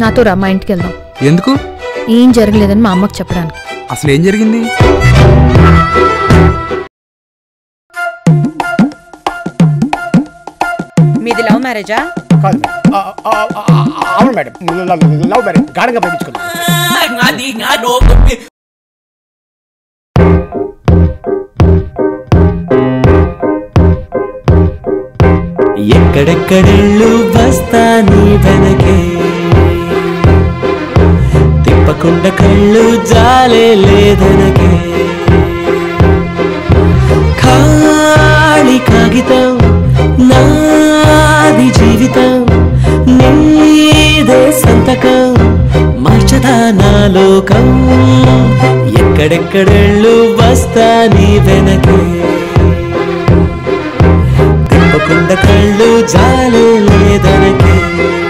నాతో రా, మా ఇంటికి వెళ్దాం. ఎందుకు? ఏం జరగలేదని మా అమ్మకి చెప్పడానికి. అసలు ఏం జరిగింది? మీది లవ్ మ్యారేజా? కాదు మేడం. అవును మేడం, లవ్ మ్యారేజ్. గాఢంగా ప్రేమించుకున్నాను. ఎక్కడెక్కడెళ్ళు వస్తా నీ వెనకే, తిప్పకుండా కళ్ళు జాలే లేదనకే. ఖాళీ కాగితం నాది జీవితం, నీదే సంతకం మార్చదా నా లోకం. ఎక్కడెక్కడెళ్ళు వస్తా నీ వెనకే, తిప్పకుండా కళ్ళు జాలే లేదనకే.